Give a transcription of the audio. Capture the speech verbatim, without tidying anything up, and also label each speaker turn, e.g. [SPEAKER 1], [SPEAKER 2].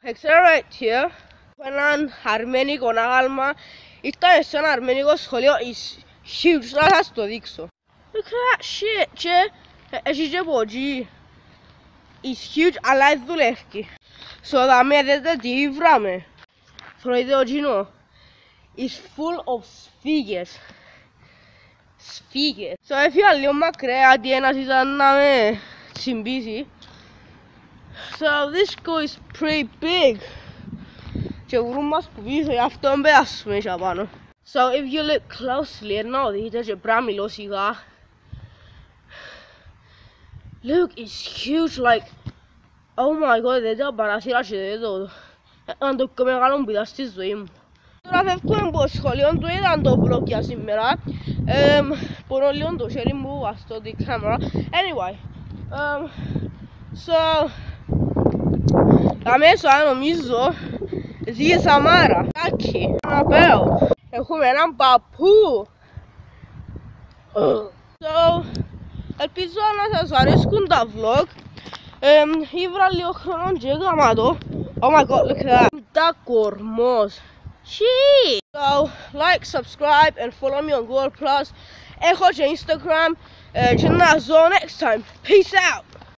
[SPEAKER 1] Picture right here. Έναν αρμένικο άγαλμα. Ήρθαμε σε ένα αρμένικο σχολείο. It's huge. Θα σας το δείξω. Look at that shit. Και έχει και πότσι. It's huge, αλλά δεν δουλεύει. So δάμε δείτε τι βράμε. Θωρείτε ο κοινό. It's full of σφίγγες. Σφίγγες. So έφυγα λίγο μακριά, αντί ένας ήταν να με τσιμπήσει. So this school is pretty big. Και βρουν μας που πίσω, γι' αυτό μπεράσουμε και απάνω. So if you look closely, να δείτε και πρέπει να μιλώ σιγά. Look, it's huge, like, oh my god, δεν τα παρασύρα και δεν το. Ήταν το πιο μεγάλο που είδα στη ζωή μου. Τώρα φεύγουμε από το σχολείο του, ήταν το vlog για σήμερα. Μπορώ λίγο το χέρι μου βαστώ την κάμερα. Anyway, um, so, αμέσως νομίζω ζει Σαμάρα. Τάκι, ένα πέο. Έχουμε έναν παππού. So, ελπίζω να σας αρέσκουν τα vlog. Ήβρα λίγο χρόνο και έκαμα το. Oh my god, look at that. Τα κορμός. Shit. So, like, subscribe and follow me on Google Plus. Έχω και Instagram. Και να ζω next time. Peace out.